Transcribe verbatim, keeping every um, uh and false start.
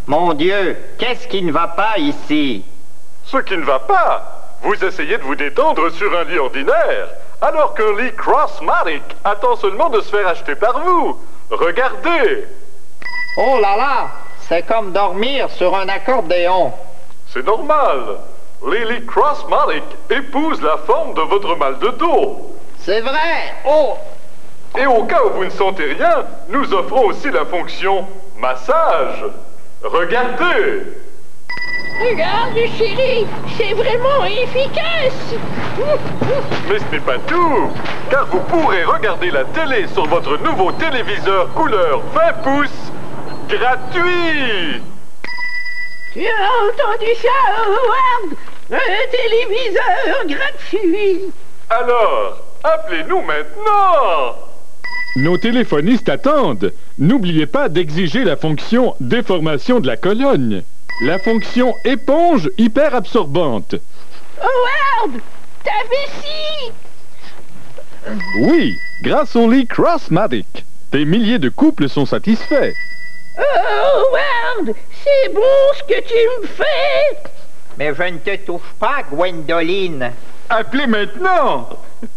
Mon Dieu, qu'est-ce qui ne va pas ici? Ce qui ne va pas, vous essayez de vous détendre sur un lit ordinaire, alors qu'un lit Crossmatic attend seulement de se faire acheter par vous. Regardez! Oh là là, c'est comme dormir sur un accordéon. C'est normal. Les lits Crossmatic épousent la forme de votre mal de dos. C'est vrai. Oh! Et au cas où vous ne sentez rien, nous offrons aussi la fonction massage. Regardez! Regarde, chérie, c'est vraiment efficace. Mais ce n'est pas tout, car vous pourrez regarder la télé sur votre nouveau téléviseur couleur vingt pouces, gratuit! Tu as entendu ça, Howard? Un téléviseur gratuit. Alors, appelez-nous maintenant! Nos téléphonistes attendent. N'oubliez pas d'exiger la fonction déformation de la colonne. La fonction éponge hyper absorbante. Howard, ta vessie! Oui, grâce au lit Crossmatic. Des milliers de couples sont satisfaits. Oh, Howard, c'est bon ce que tu me fais! Mais je ne te touche pas, Gwendoline. Appelez maintenant!